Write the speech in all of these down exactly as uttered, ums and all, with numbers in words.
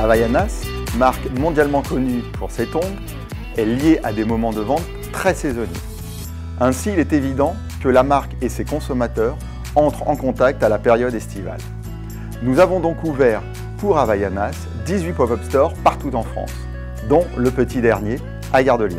Havaianas, marque mondialement connue pour ses tongs, est liée à des moments de vente très saisonniers. Ainsi, il est évident que la marque et ses consommateurs entrent en contact à la période estivale. Nous avons donc ouvert pour Havaianas dix-huit pop-up stores partout en France, dont le petit dernier à Gare de Lyon.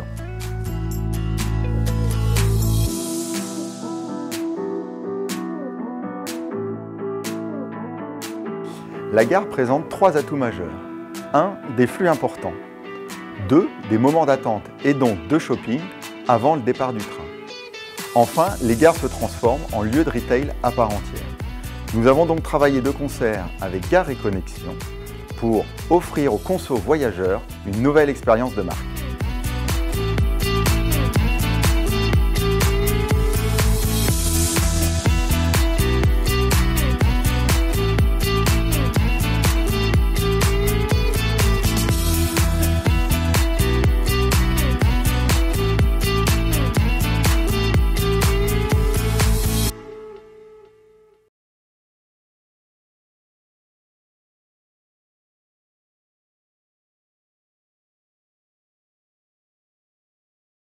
La gare présente trois atouts majeurs. un Des flux importants. deux Des moments d'attente et donc de shopping avant le départ du train. Enfin, les gares se transforment en lieu de retail à part entière. Nous avons donc travaillé de concert avec Gares et Connexions pour offrir aux consos voyageurs une nouvelle expérience de marque.